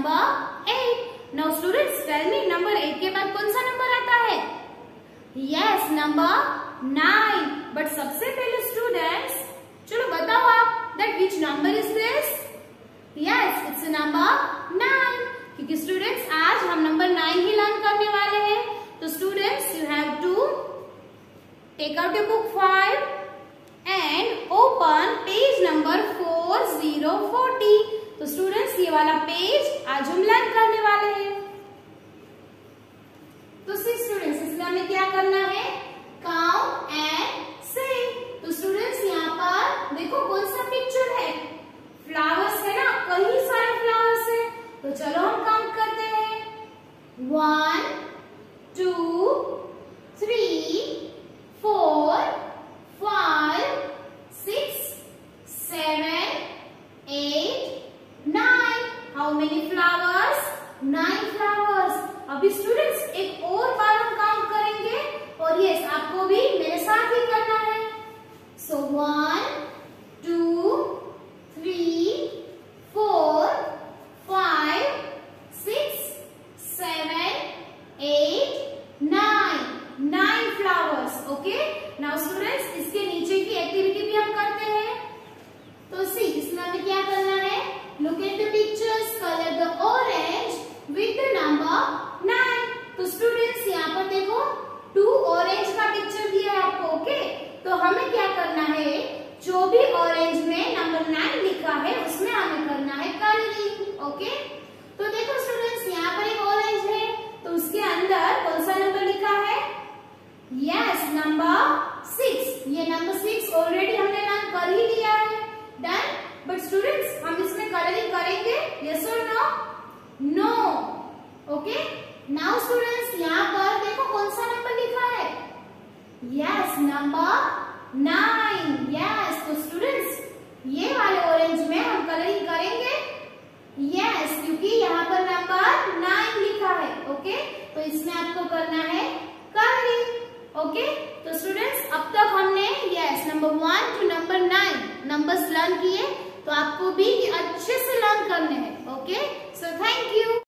Number 8. Now students tell me number 8 के बाद कौन सा नंबर आता है? Yes, number 9. बट सबसे पहले स्टूडेंट्स चलो बताओ आप that which number is this? Yes, it's number 9. क्योंकि स्टूडेंट्स आज हम नंबर 9 ही लर्न करने वाले हैं. तो students you have to take out your book 5 and open page number 4040. तो स्टूडेंट्स ये वाला पेज आज हम लर्न करने वाले हैं. तो सी स्टूडेंट्स इसमें हमें क्या करना है? काउंट एंड से. तो स्टूडेंट्स यहाँ पर देखो कौन सा पिक्चर है? फ्लावर्स है ना, कई सारे फ्लावर्स है. तो चलो हम काउंट करते हैं. 1 2 3 4 5 6 7 8 9. How many flowers? 9 flowers. अभी स्टूडेंट्स एक और बार हम काउंट करेंगे और यस आपको भी मेरे साथ ही करना है. So 1 2 3 4 5 6 7 8 9. 9 flowers. Okay. Now students इसके नीचे की एक्टिविटी भी हम करते हैं. तो सी इसमें हमें क्या करना है? Look at the pictures, colour the orange with the number 9. तो स्टूडेंट्स यहाँ पर देखो 2 ऑरेंज का पिक्चर दिया है आपको. ओके. तो हमें क्या करना है? जो भी ऑरेंज में नंबर 9 लिखा है उसमें हमें करना है कलरिंग. ओके. तो देखो स्टूडेंट्स यहाँ पर एक ऑरेंज है तो उसके अंदर कौन सा नंबर लिखा है? Yes, number 6. ये नंबर 6 ऑलरेडी हमने लर्न कर ही लिया है. डन. बट स्टूडेंट्स हम इसमें कलरिंग करेंगे? यस और no? No. Okay. Now students यहाँ पर देखो कौन सा नंबर लिखा है? Yes, number 9. यस. तो स्टूडेंट्स ये वाले ऑरेंज में हम कलरिंग करेंगे? यस, क्योंकि यहाँ पर नंबर 9 लिखा है. ओके. तो इसमें आपको करना है कलरिंग. ओके. तो स्टूडेंट्स अब तक हमने yes number 1 two number 9 numbers learn किए. तो आपको भी अच्छे से लर्न करने हैं. ओके. So thank you.